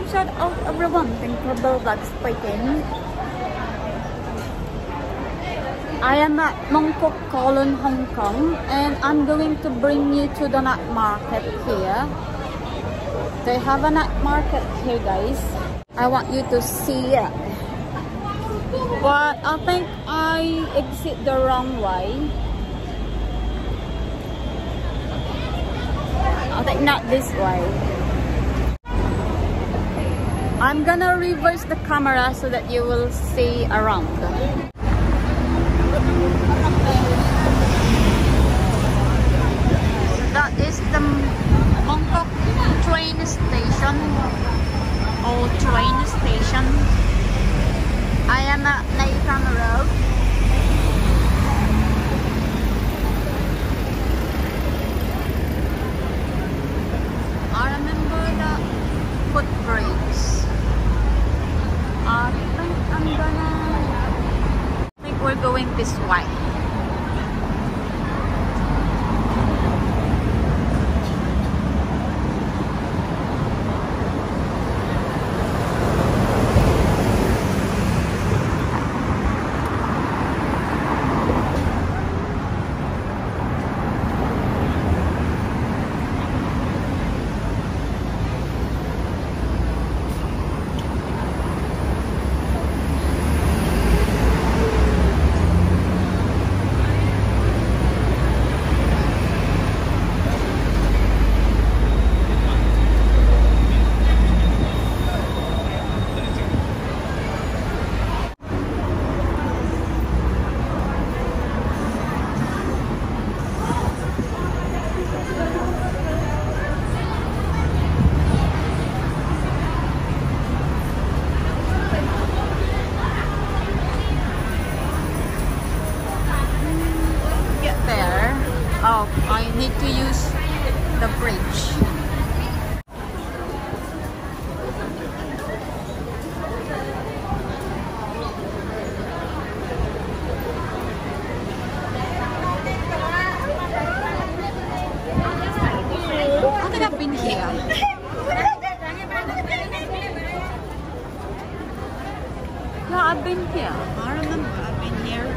shout out everyone. Thank you for the vlog speaking. I am at Mongkok, Kowloon, Hong Kong, and I'm going to bring you to the night market here. They have a night market here, guys. I want you to see it. But I think I exit the wrong way. I think not this way. I'm gonna reverse the camera so that you will see around. That is the Mongkok train station. Old train station. I am at Nathan Road. I remember the footbridge. I think we're going this way. Oh, I need to use the bridge. I think I've been here. Yeah, I've been here. I remember I've been here.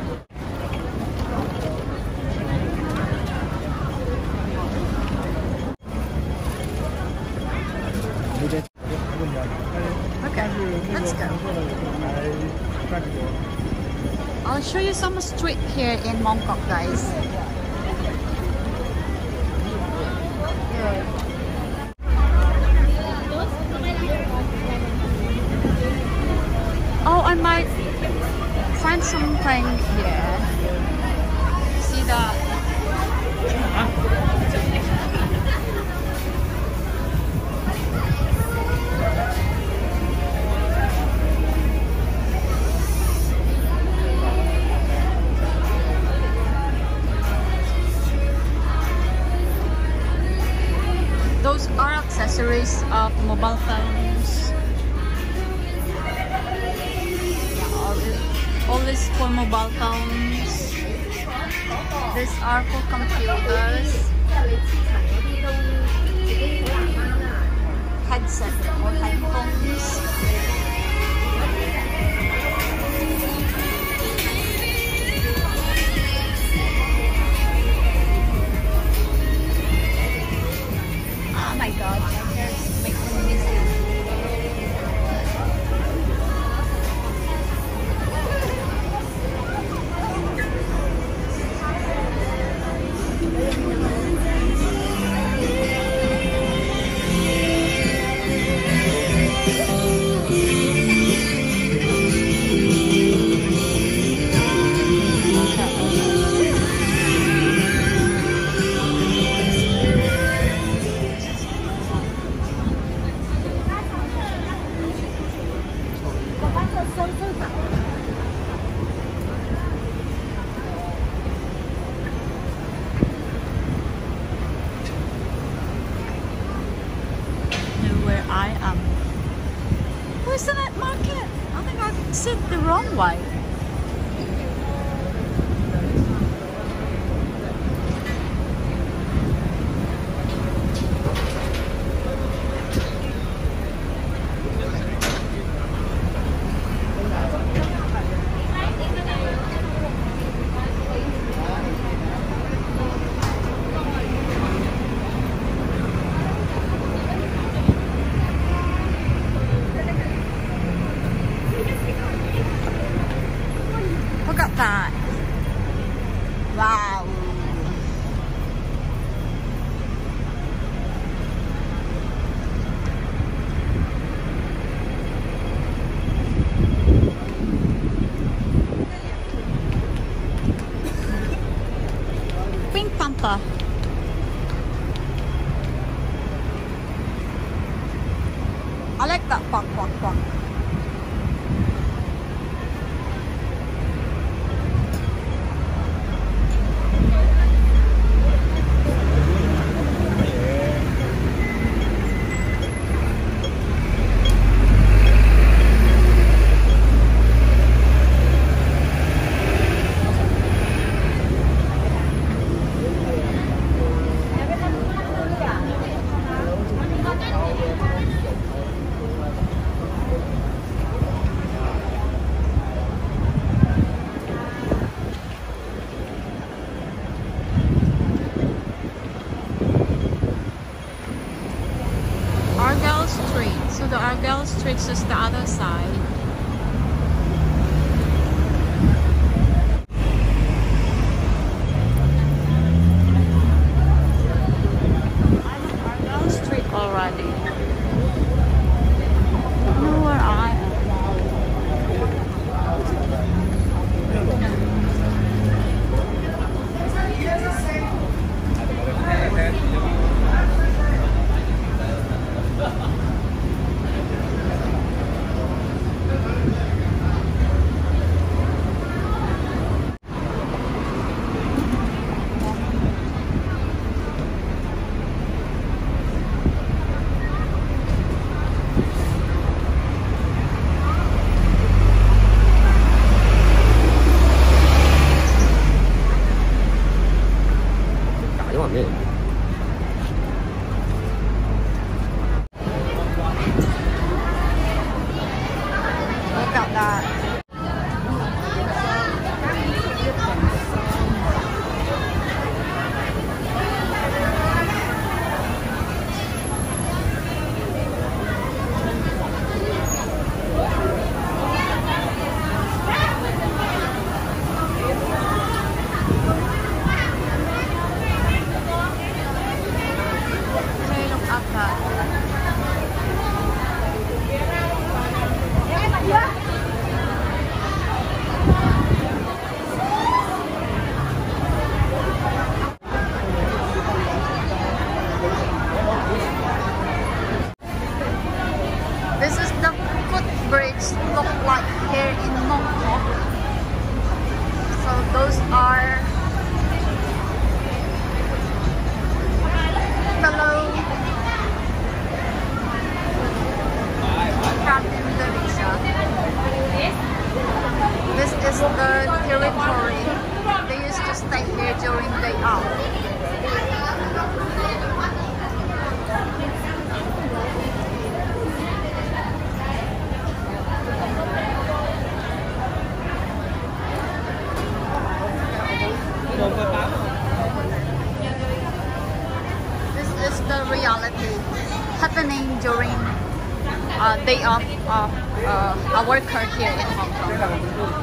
Okay, let's go. I'll show you some street here in Mongkok, guys. Oh, I might find something here. See that? Those are accessories of mobile phones. Yeah, all this for mobile phones. These are for computers. Headset or headphones. Oh my god, my hair is making me sick. Where I am. Where's the night market? I think I said the wrong way. that. Wow. Pink Panther. I like that quack quack quack. Argyle Street. So the Argyle Street is the other side. I'm on Argyle Street already. I don't know where I am. Look at that. This is the footbridge look like here in Mongkok. So those are below Captain Indonesia. This is the territory. They used to stay here during day off. This is the reality happening during day off of a worker here in Hong Kong.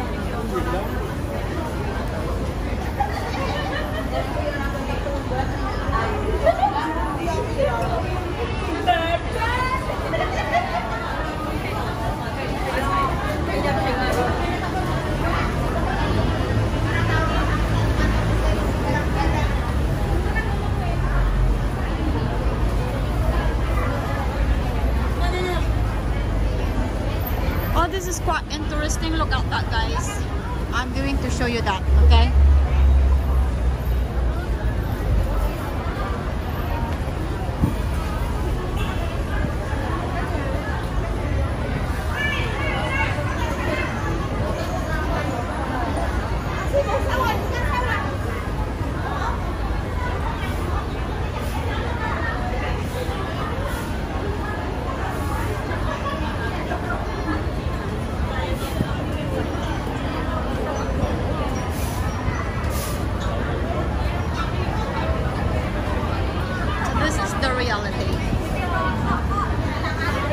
Oh, this is quite interesting. Look at that, guys. I'm going to show you that, okay?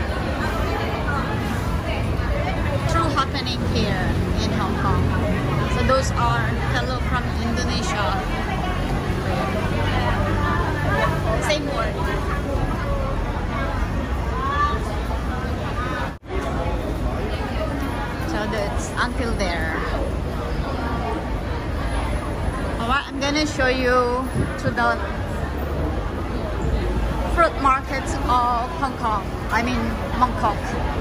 True happening here in Hong Kong. So those are hello from Indonesia. Same word. So that's until there. Alright, I'm gonna show you to the fruit markets of Hong Kong. I mean Bangkok.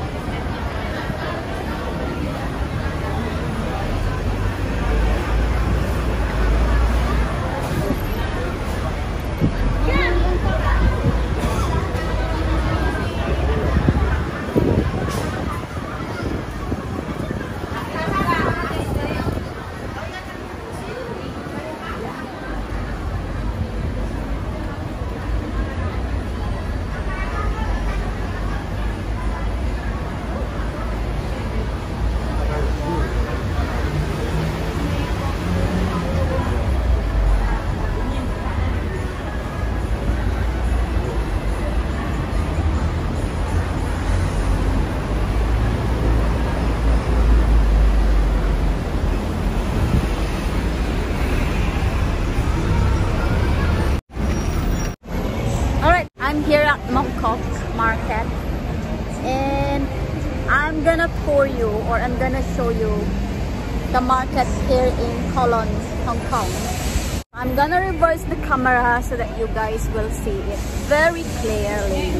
I'm here at Bangkok market and I'm gonna tour you, or I'm gonna show you the market here in Kowloon, Hong Kong. I'm gonna reverse the camera so that you guys will see it very clearly.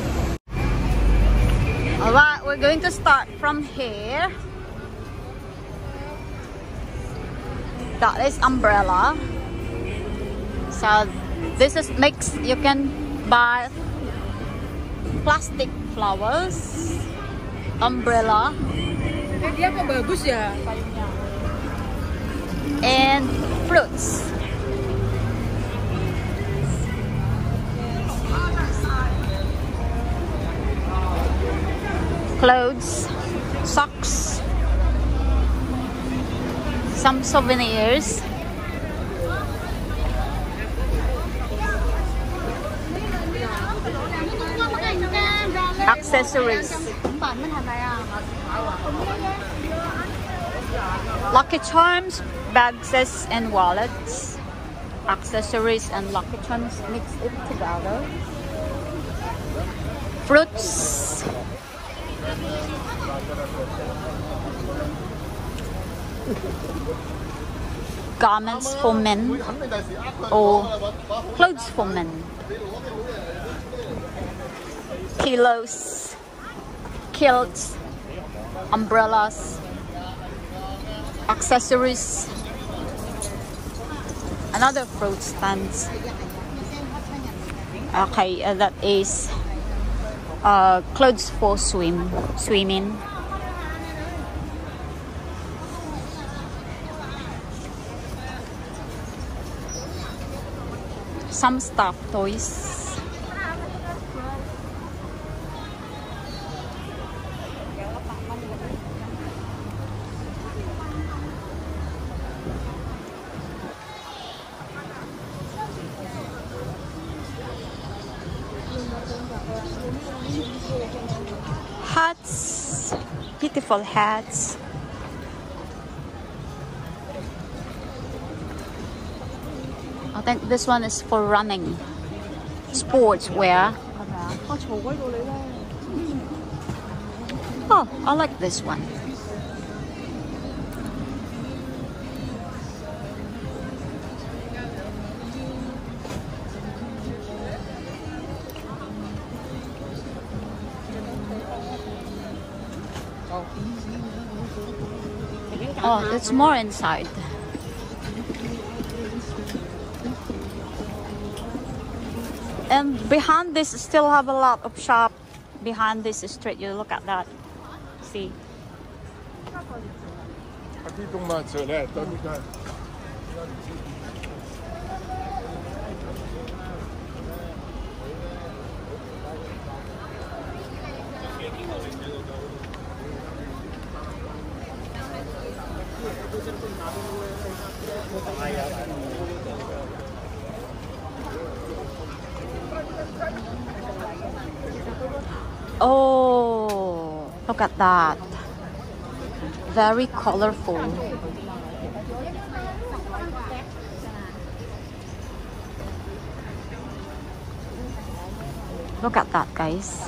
Alright, we're going to start from here. That is umbrella. So this is mixed. You can buy plastic flowers, umbrella, and fruits. Clothes, socks, some souvenirs, accessories, Lucky Charms, bags and wallets, accessories and Lucky Charms, mix it together, fruits, garments for men or clothes for men, pillows, kilts, umbrellas, accessories, another fruit stands. Okay, that is clothes for swimming. Some stuffed toys. Hats, beautiful hats. I think this one is for running, sports wear. Oh, I like this one. Oh, there's more inside. And behind this still have a lot of shop behind this street. You look at that. See. Oh, look at that. Very colorful. Look at that, guys.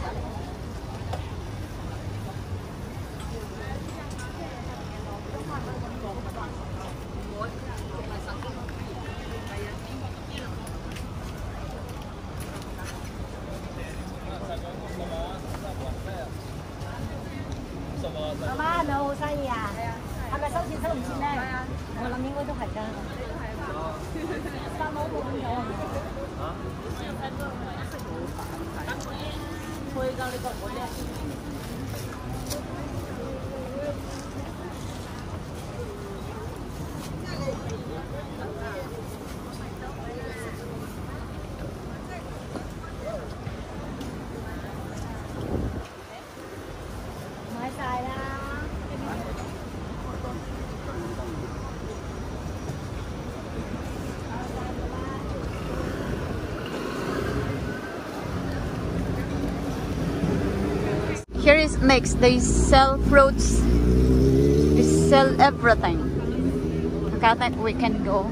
Here is mix. They sell fruits. They sell everything. Okay, I think we can go.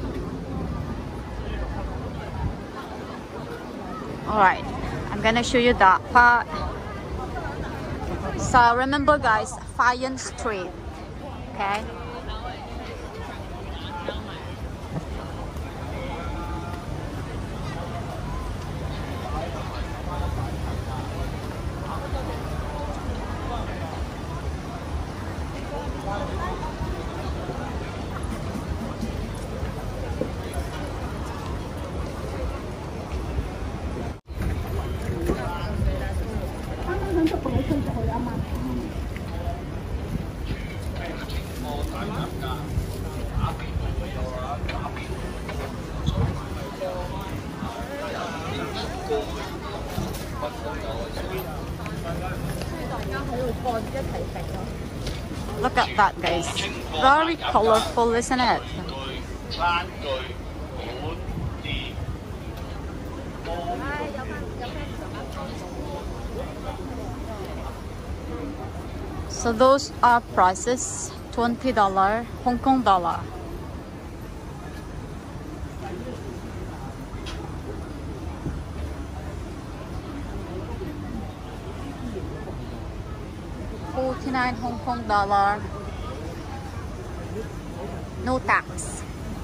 Alright, I'm gonna show you that part. So remember, guys, Fayan Street. Okay. Look at that, guys. Very colorful, isn't it? So those are prices. $20 Hong Kong dollar. $49 Hong Kong dollar. No tax.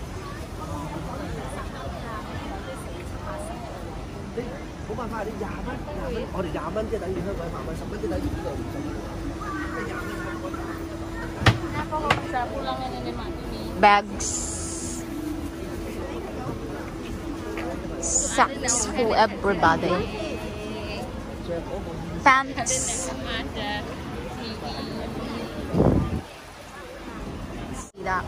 Bags, socks for everybody, pants. See that?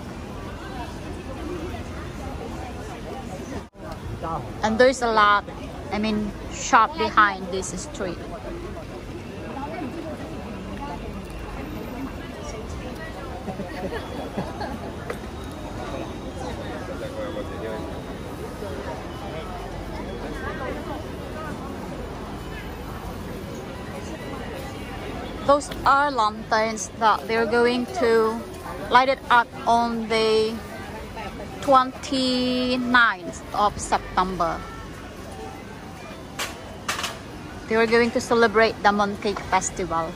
And there's a lot, shop behind this street. Those are lanterns that they're going to light it up on the 29th of September. They were going to celebrate the Mooncake Festival.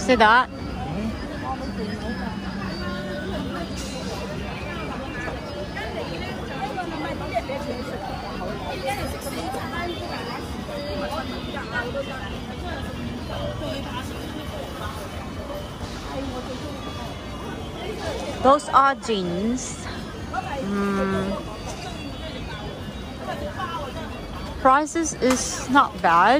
See that? Those are jeans. Prices is not bad.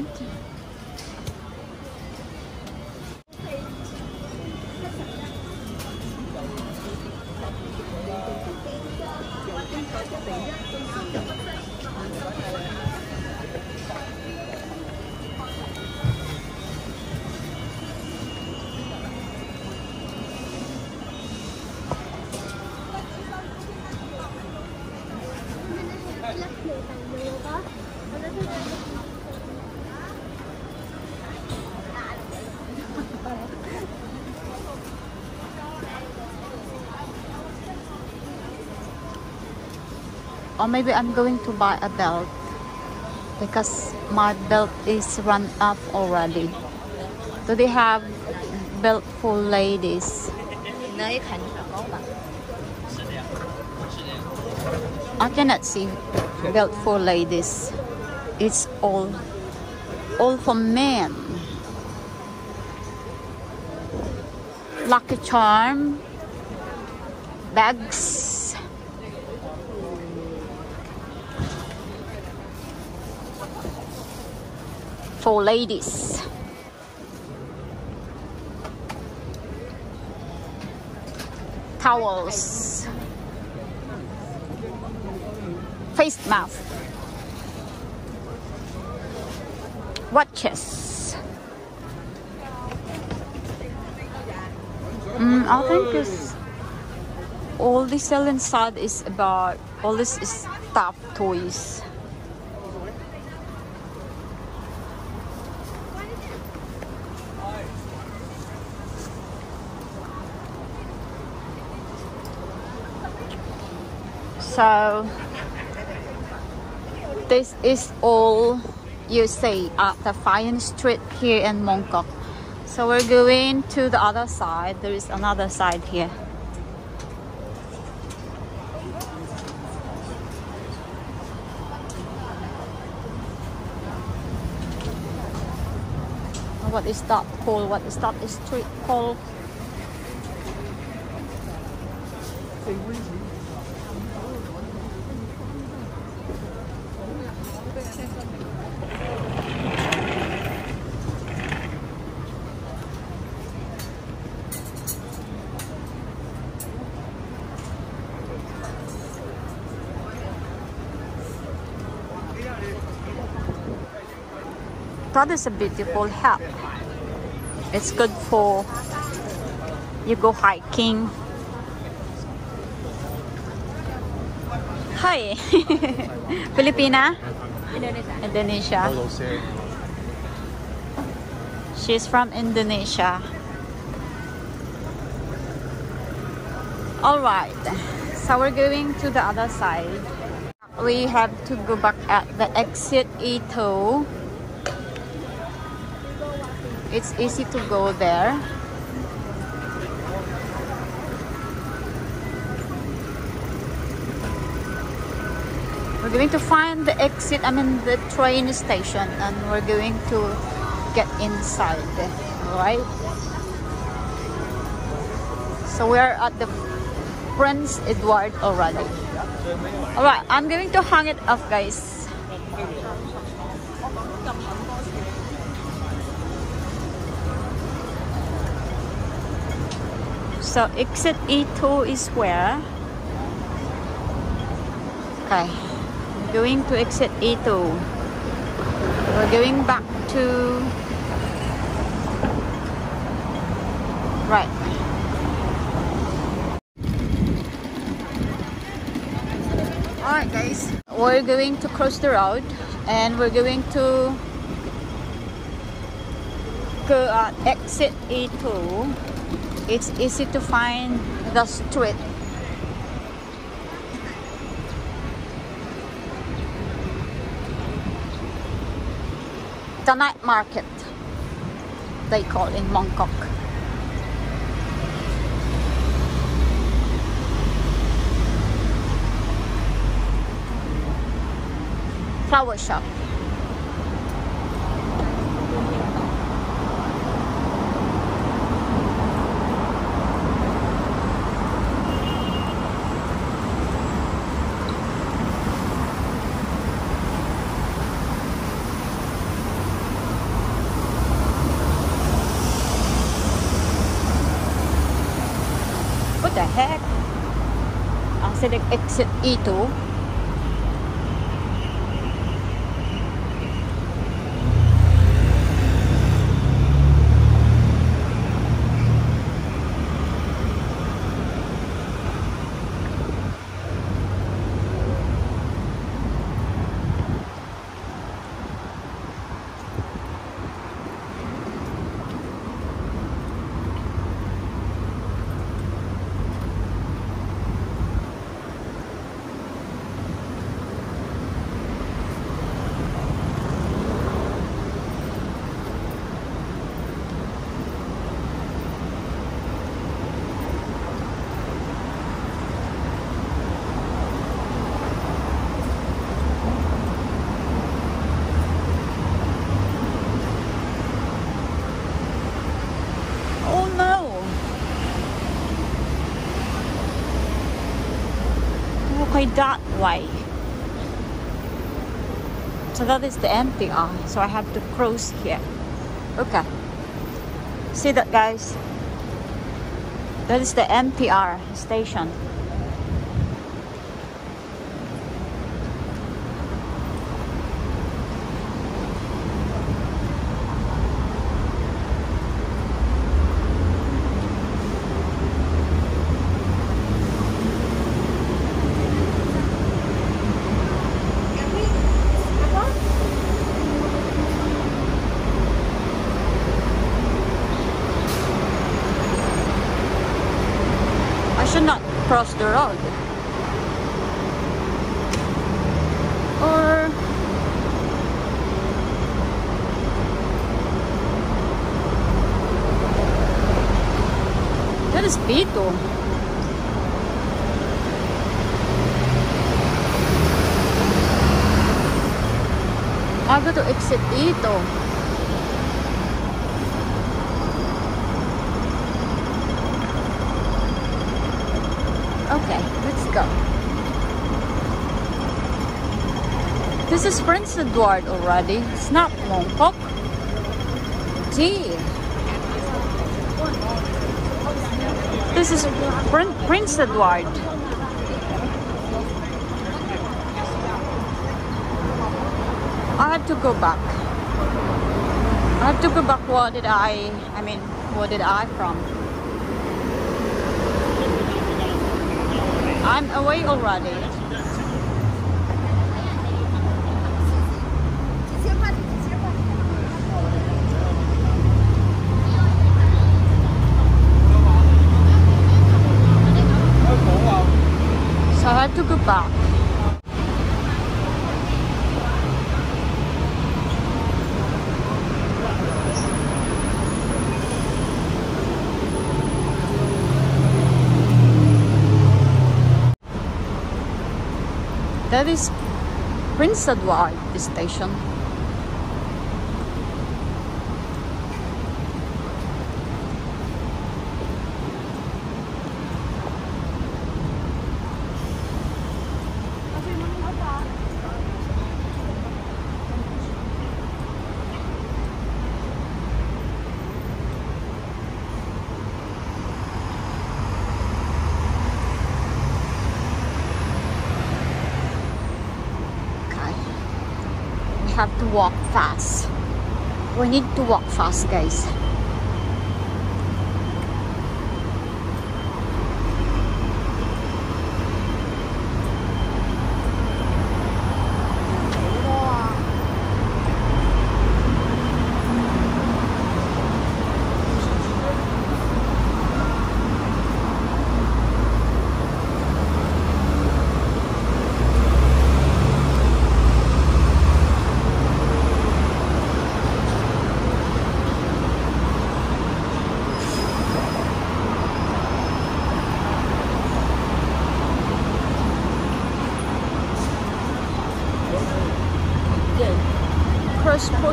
Or maybe I'm going to buy a belt because my belt is run up already. Do they have belt for ladies? I cannot see belt for ladies. It's all for men. Lucky Charm bags. For ladies. Towels. Face mask. Watches. I think it's all the sell inside is about all this is stuff toys. So this is all you see at the Fine Street here in Mongkok. So we're going to the other side. There is another side here. What is that called? What is that street called? That is a beautiful hat. It's good for you go hiking. Hi, Filipina? Indonesia. She's from Indonesia. All right, so we're going to the other side. We have to go back at the exit E2. It's easy to go there. We're going to find the exit, the train station, and we're going to get inside, right? So we're at the Prince Edward already. Alright, I'm going to hang it up, guys. So exit E2 is where? Okay, I'm going to exit E2. We're going back to right. Alright guys, we're going to cross the road and we're going to go at exit E2. It's easy to find the street. The night market, they call in Mongkok. flower shop. What the heck? Ang select exit E2. Okay, that way. So that is the NPR. So I have to cross here. Okay. See that, guys? That is the NPR station. Should not cross the road, or that is Pito. I go to exit Ito. Okay, let's go. This is Prince Edward already. It's not Mongkok. Gee. This is Prince Edward. I have to go back. I have to go back. Where did I from? I'm away already. So I have to go back. That is Prince Edward station. Have to walk fast. We need to walk fast, guys.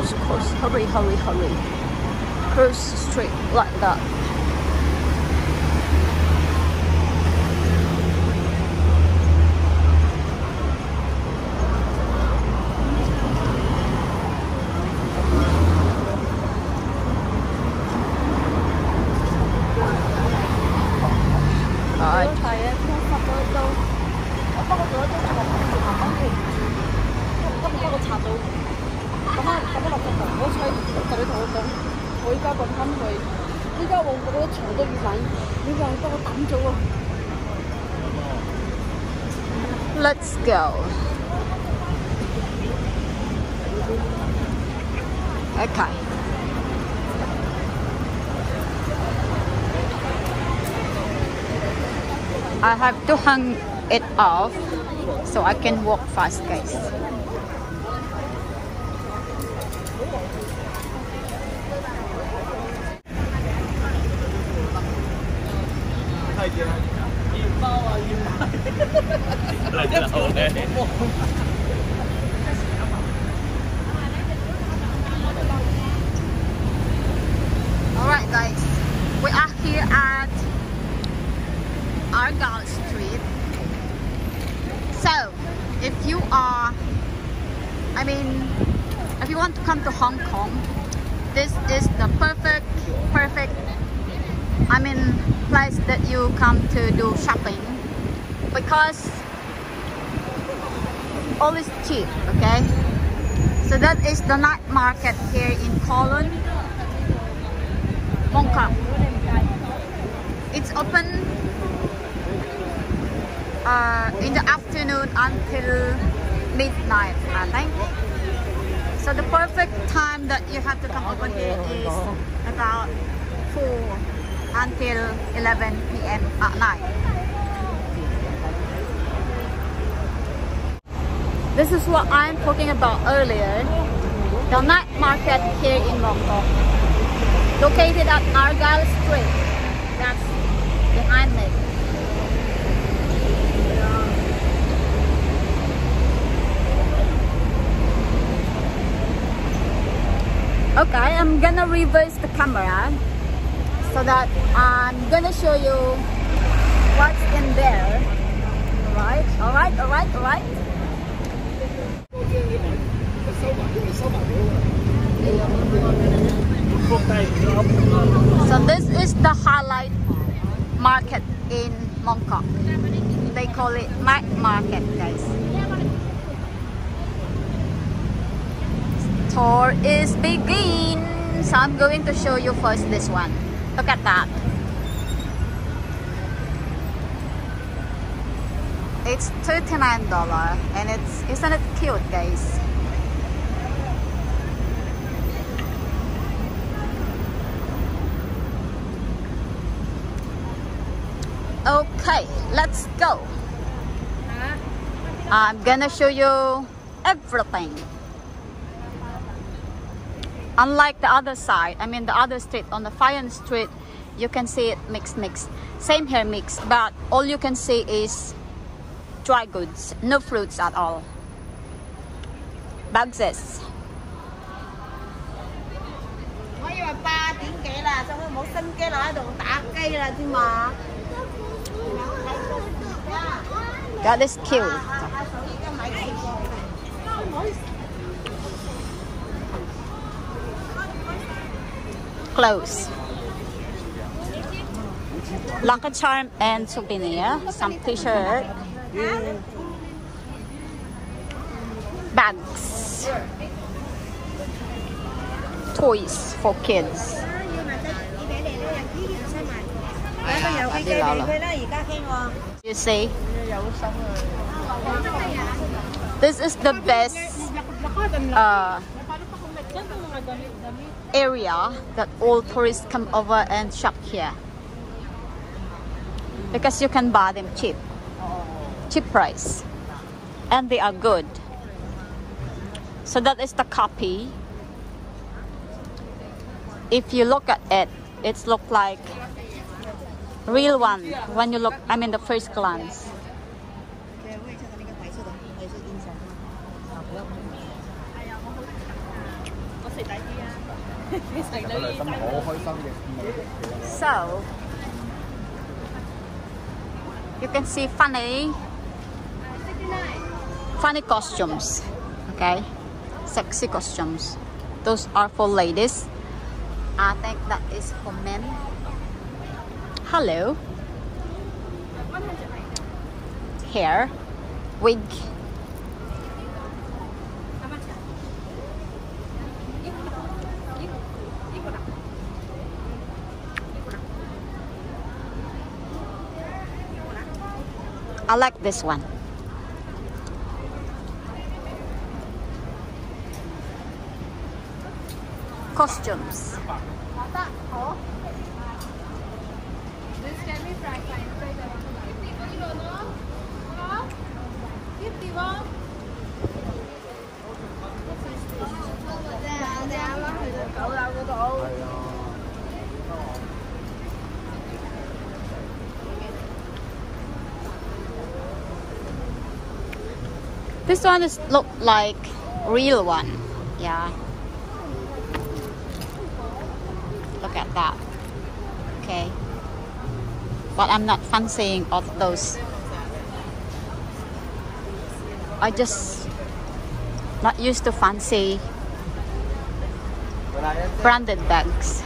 course, of course. Hurry, hurry, hurry. Cruise straight like that. Let's go. Okay. I have to hang it off so I can walk fast, guys. Alright guys, we are here at Argyle Street. So, if you are, if you want to come to Hong Kong, this is the perfect place that you come to do shopping, because all is cheap, okay? So that is the night market here in Kowloon, Mong Kok. It's open in the afternoon until midnight, I think. So the perfect time that you have to come over here is about 4 until 11 p.m. at night. This is what I'm talking about earlier. The night market here in Mong Kok, located at Argyle Street. That's behind me. Okay, I'm gonna reverse the camera so that I'm gonna show you what's in there. Alright. So this is the highlight market in Mong Kok. They call it night market, guys. Tour is begin. So I'm going to show you first this one. Look at that. It's $39 and isn't it cute, guys? Okay, let's go. I'm gonna show you everything. Unlike the other side, the other street, on the Fayan Street, you can see it mixed. Same here, mixed, but all you can see is dry goods, no fruits at all. Boxes. That is cute. Clothes, Lucky Charm and souvenir, some t-shirt, bags, toys for kids. You see, this is the best area that all tourists come over and shop here, because you can buy them cheap price, and they are good. So that is the copy. If you look at it, it's look like real one when you look, the first glance. So you can see funny costumes, okay, sexy costumes. Those are for ladies. I think that is for men. Hello. Hair, wig. I like this one. Costumes. This one is look like real one. Yeah. Look at that. Okay. But I'm not fancying of those. I just not used to fancy branded bags.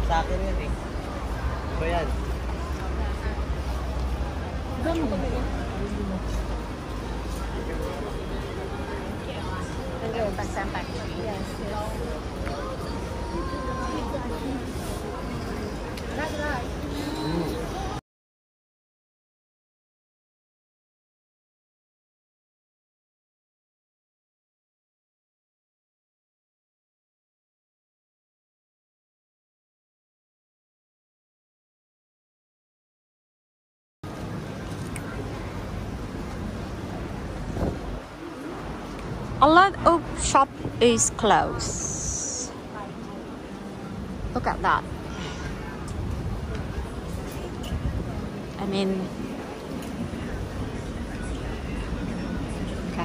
A lot of shop is closed. Look at that. I mean, okay.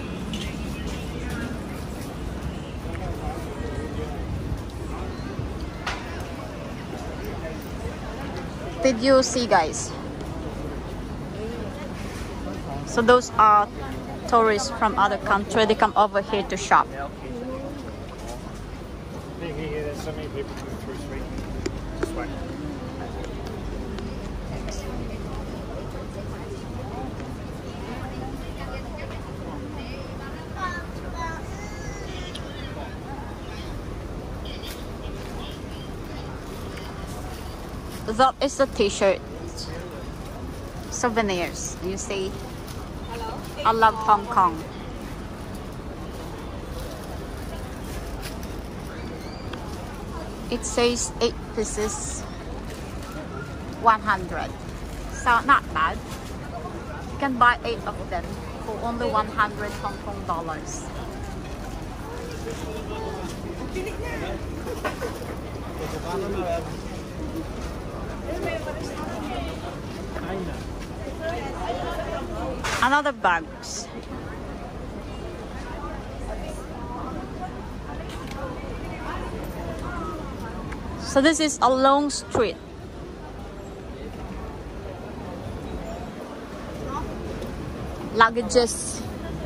Did you see, guys? So those are tourists from other country. They come over here to shop. There's so many people coming through this week. This way. That is the t-shirt. Souvenirs. You see? I love Hong Kong. It says 8 pieces, 100. So not bad. You can buy 8 of them for only 100 Hong Kong dollars. Another bags. So this is a long street. Luggages.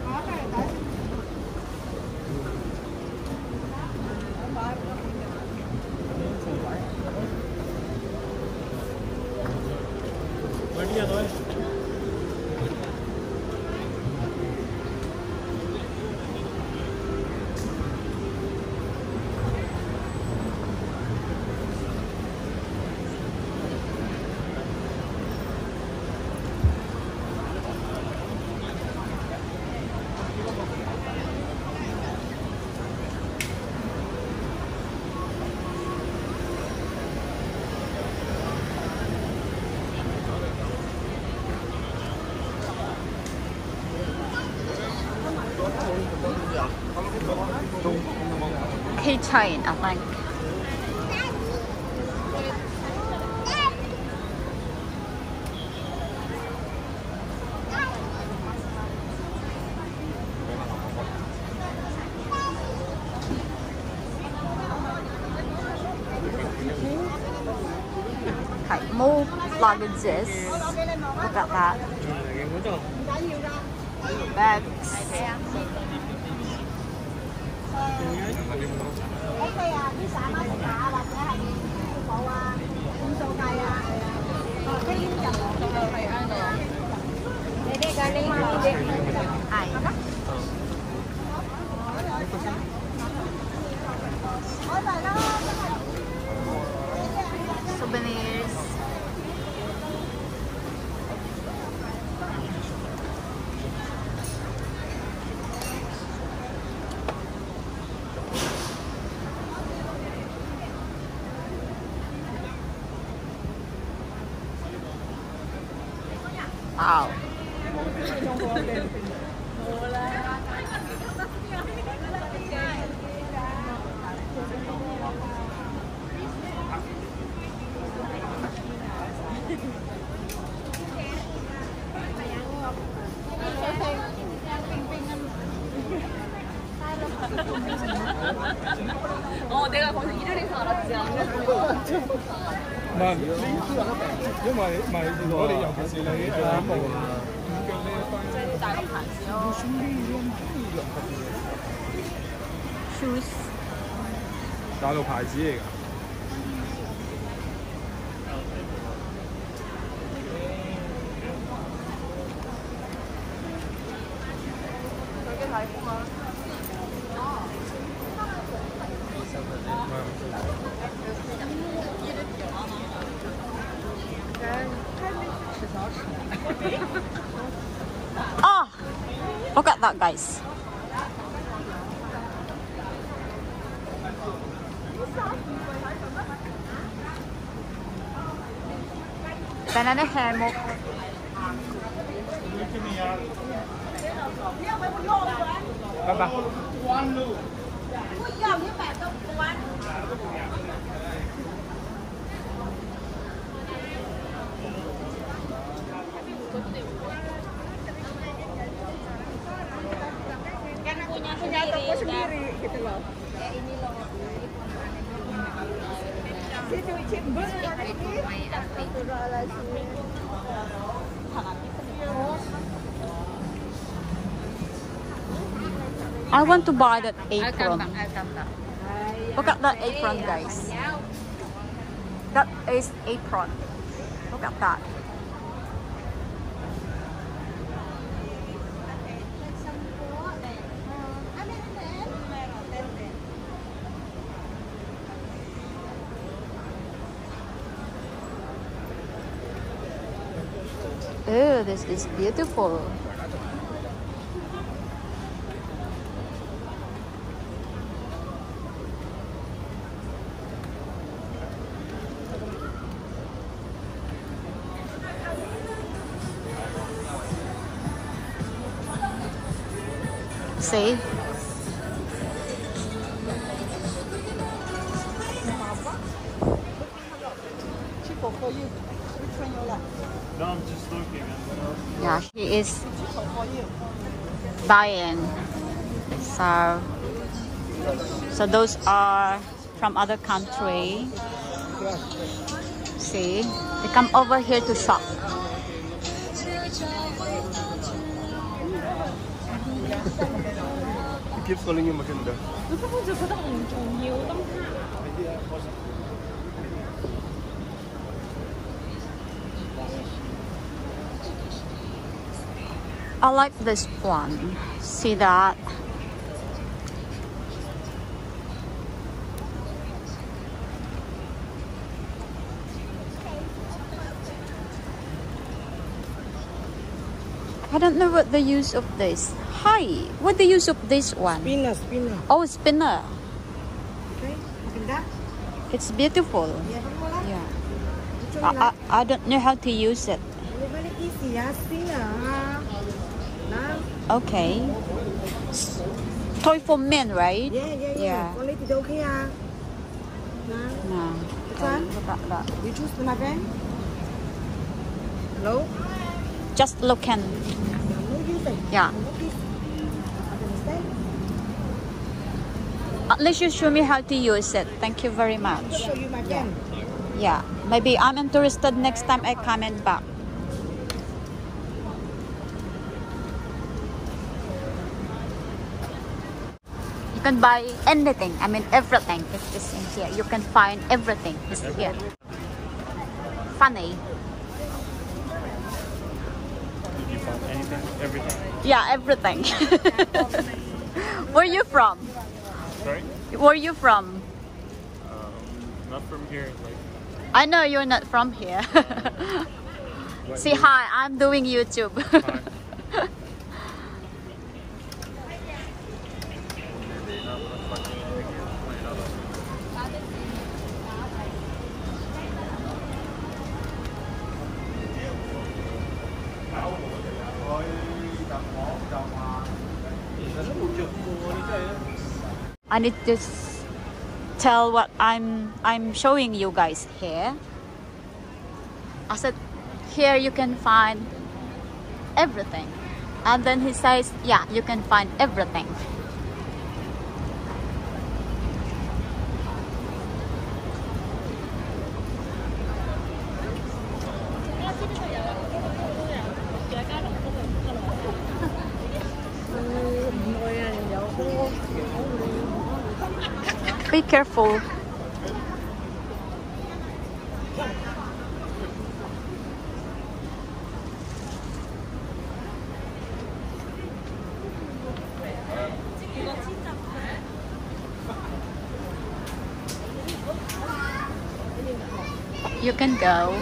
Keychain, I think. luggages. Look at that. Bags. Souvenirs. Wow. 내가 거기서 일을 해서 알았지. 안 그래도. 唔係，因為如果你尤其是你喺部嘅呢一班， 即係啲大陸牌子咯。 Shoes. 大陸牌子嚟㗎。 Oh, look at that, guys. Banana hammock. Bye bye. punya toko sendiri gitu loh. Ya ini loh. Situ cimbul I want to buy that I'll come apron. back. I'll come back. Look at that apron, guys. That is apron. Look at that. Oh, this is beautiful. See? cheaper for you. Which one you like? No, I'm just looking. Yeah, she is Cheaper for you. buying. So those are from other country. See, they come over here to shop. He keeps calling you Makinda. I like this one. See that? I don't know what the use of this. Hi, what the use of this one? Spinner, spinner. Oh, spinner. Okay, pindah. It's beautiful. Ya, kamu lah. Yeah. Which one you like? I don't know how to use it. Very easy ya, spinner. Nah. Okay. Toy for men, right? Yeah. Quality dia okay ya. Nah. Nah. Which one? Look at that. You choose my friend. Hello? Just looking. No use it. Yeah. No use. Understand? At least you show me how to use it. Thank you very much. Show you my friend. Yeah. Maybe I'm interested next time I comment back. You can buy anything. I mean everything is in here. You can find everything is here. Funny. You found anything? Everything? Yeah, everything. Where you from? Sorry? Where you from? Not from here. Like, I know you're not from here. Say hi, I'm doing YouTube. hi. I need to tell what I'm showing you guys here. I said here you can find everything, and then he says yeah, you can find everything. Be careful. You can go.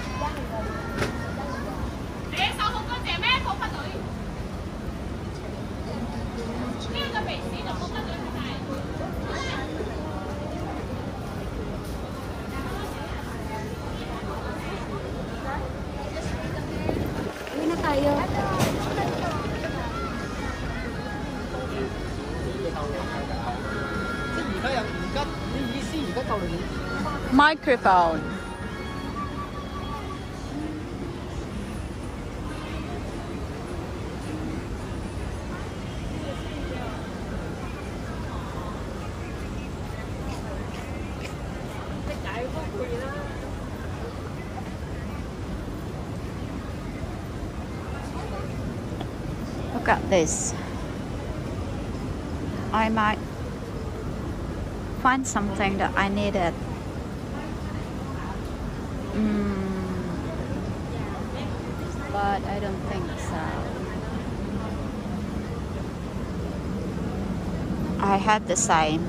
Uwi na tayo. Microphone. Look at this. I might find something that I needed. But I don't think so. I had the same.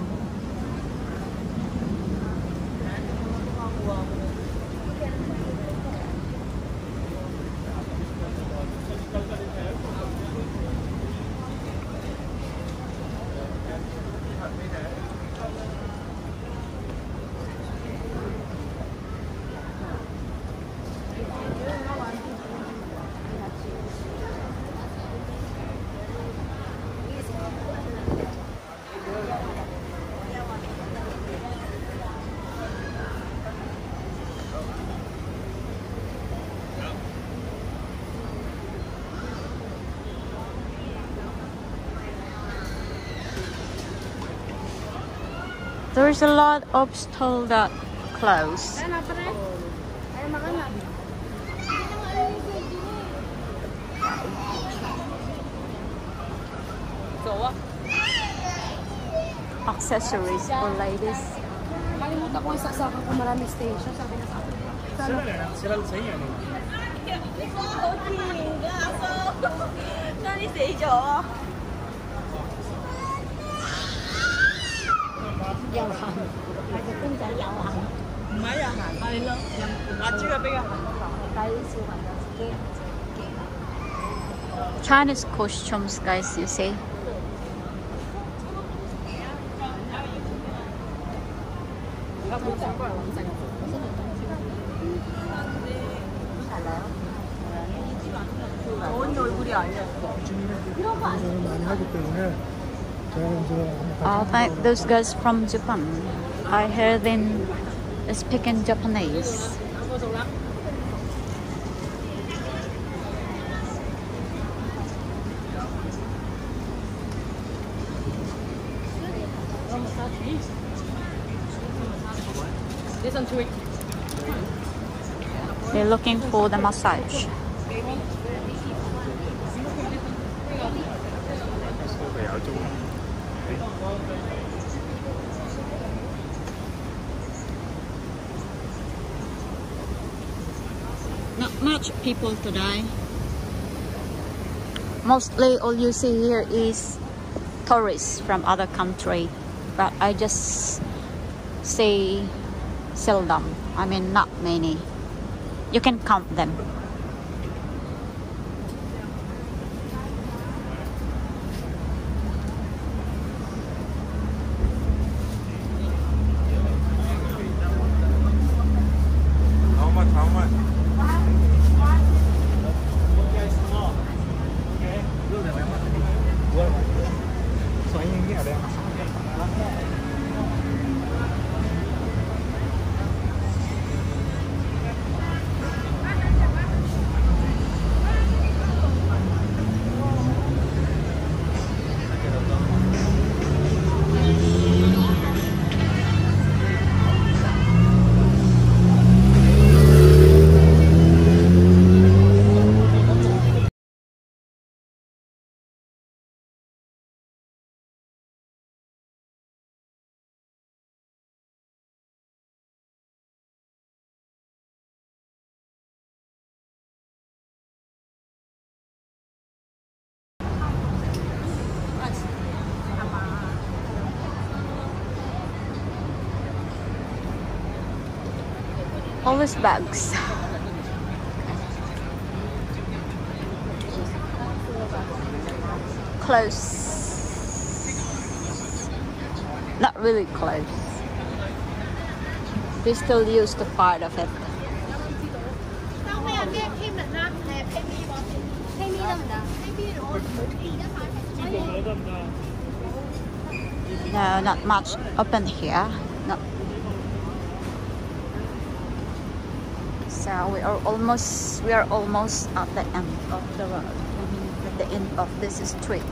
There's a lot of stalls that close. Accessories for ladies. Kalimutan ko yung saksakan kung maraming station. Sabi na sa akin. Sila sa inyo, ano? 那你死咗啊？ 遊行，買隻公仔遊行。 唔係啊，係咯，阿豬啊，俾佢行。 睇小朋友自己。 Chinese costumes, guys, you see. I think those guys from Japan. I hear them speaking Japanese. This one 2 weeks. They're looking for the massage. Not much people today. Mostly all you see here is tourists from other country, but I just see seldom. I mean, not many. You can count them. How much? Xoay như thế nào đây? All these bags. Close. Not really close. They still use the part of it. No, not much open here. No. So we are almost at the end of the road. I mean, at the end of this street.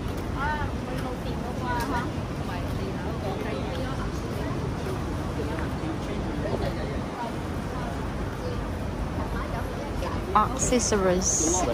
Accessories.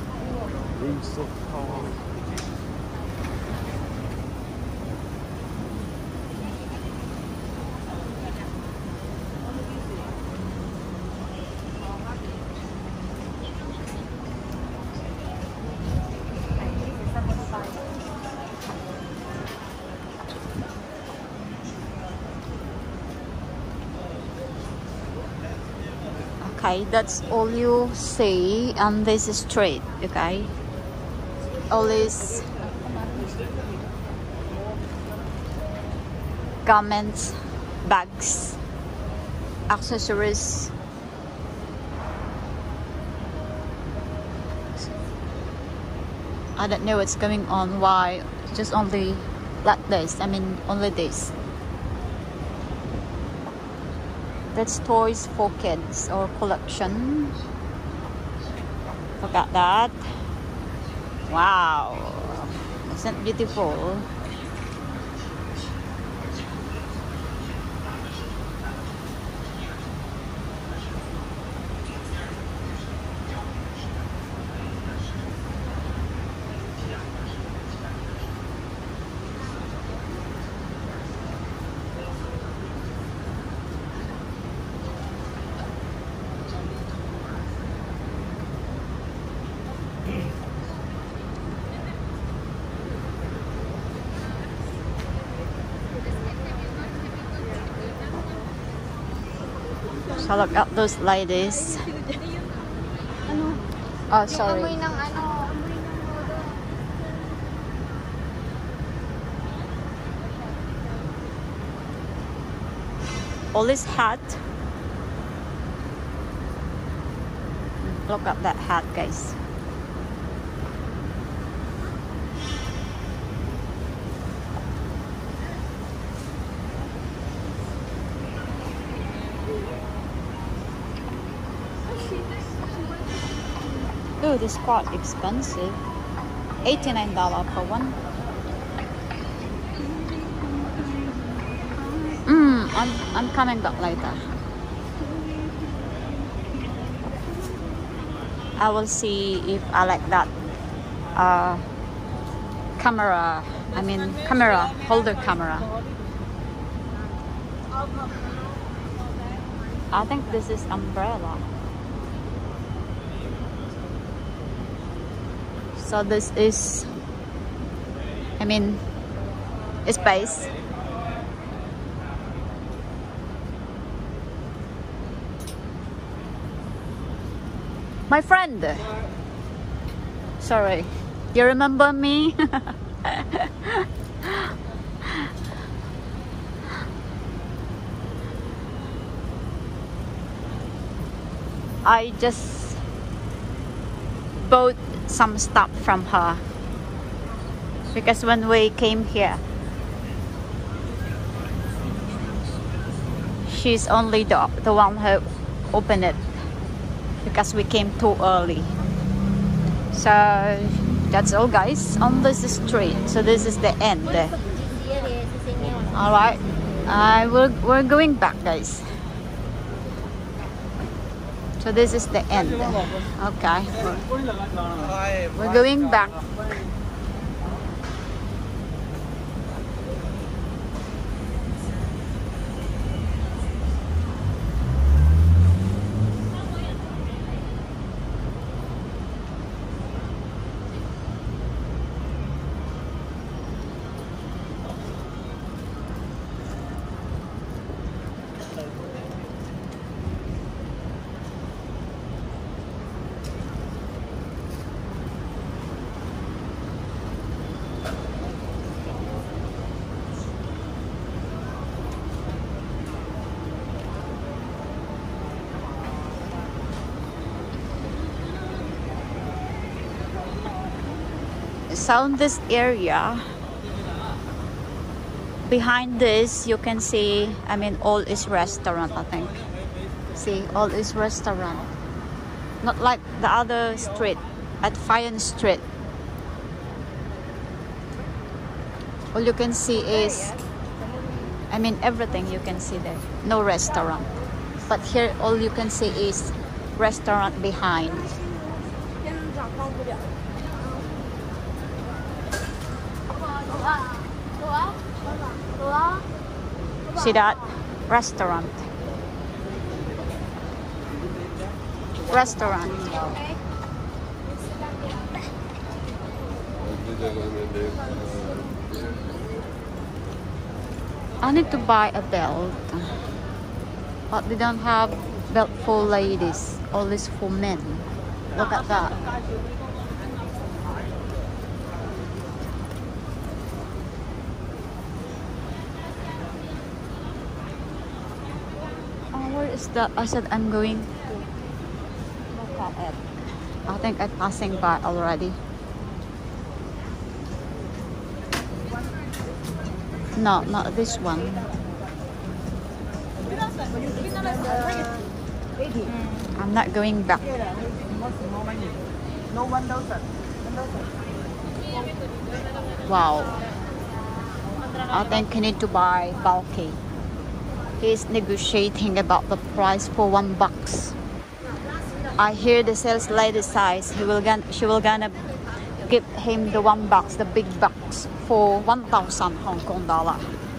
Okay, that's all you see on this street, okay? All these garments, bags, accessories. I don't know what's going on, why it's just only like this, I mean only this. That's toys for kids or collection. Look at that. Wow. Isn't it beautiful? So look at those ladies. Oh, sorry. All this hat. Look at that hat, guys. Oh, this is quite expensive. $89 per one. I'm coming back later. I will see if I like that camera. I mean camera holder camera. I think this is umbrella. So this is, I mean, space. My friend. Sorry, you remember me? I just bought some stuff from her because when we came here, she's only the one who opened it because we came too early. So that's all, guys, on this street. So this is the end. All right, we're going back, guys. So this is the end. Okay, we're going back. So in this area, behind this, you can see, I mean, all is restaurant, I think. See, all is restaurant. Not like the other street, at Fayan Street. All you can see is, I mean, everything you can see there. No restaurant. But here, all you can see is restaurant behind. See that? Restaurant. Restaurant. I need to buy a belt, but they don't have belt for ladies, always for men. Look at that. Where is that? I said I'm going to look at it. I think I'm passing by already. No, not this one. I'm not going back. Wow. I think I need to buy bulky. He's negotiating about the price for $1. I hear the sales lady says she will gonna give him the $1, the big box, for 1,000 Hong Kong dollar.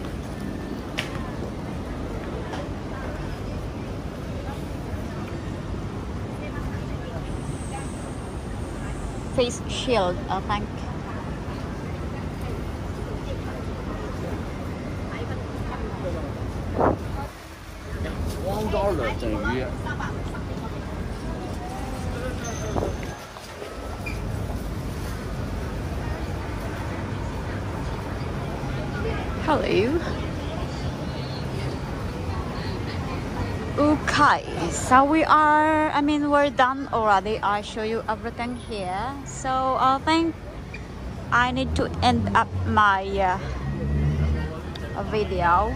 Face shield, I think. $1等于。Hello. Okay, so we're done already. I show you everything here. So I think I need to end up my video.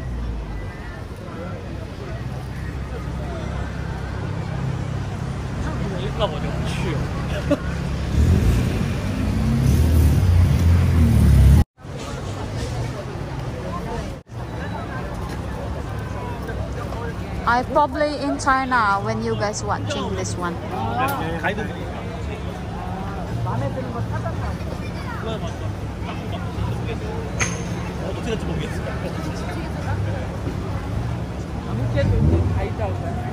I probably in China when you guys watching this one. 마음에 드는 거 찾아서. 그거 맞다. 어떻게 될지 모르겠어. 아무 때도 이제 다 있다고.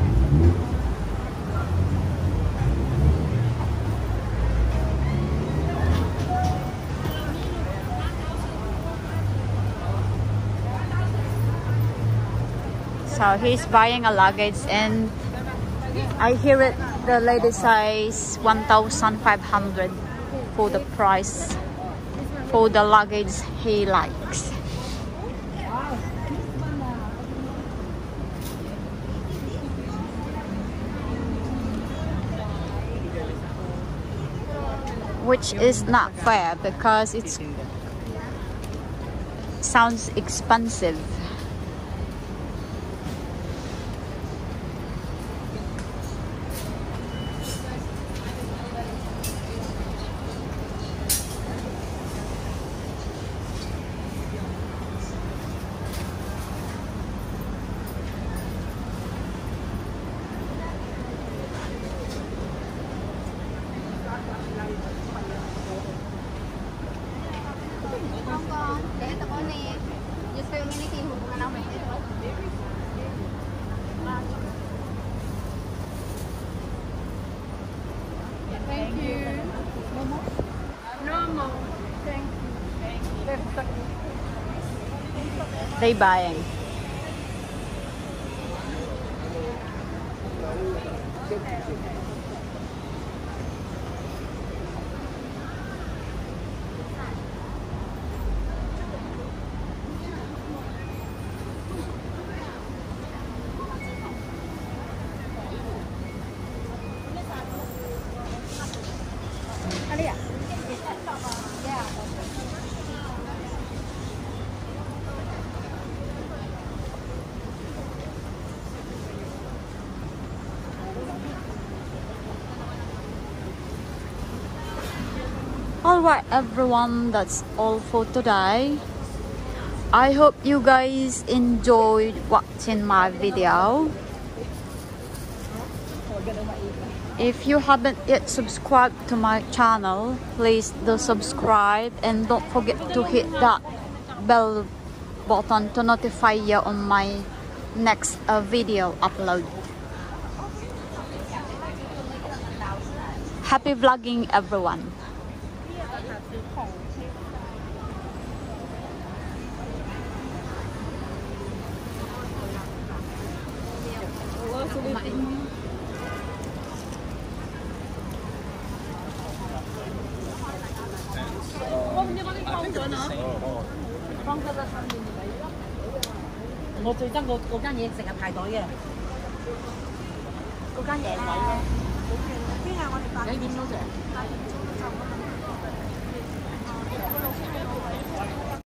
So he's buying a luggage, and I hear it. The lady says 1,500 for the price for the luggage he likes. Which is not fair because it sounds expensive. Không con, để tao con nè. Just film ini thì hubungan apa itu? Thank you. No more? No more. Thank you. They buying. Alright everyone, that's all for today. I hope you guys enjoyed watching my video. If you haven't yet subscribed to my channel, please do subscribe and don't forget to hit that bell button to notify you on my next video upload. Happy vlogging everyone. 我最憎嗰間嘢成日排隊嘅，嗰間嘢咧，邊啊？我哋8點到啫。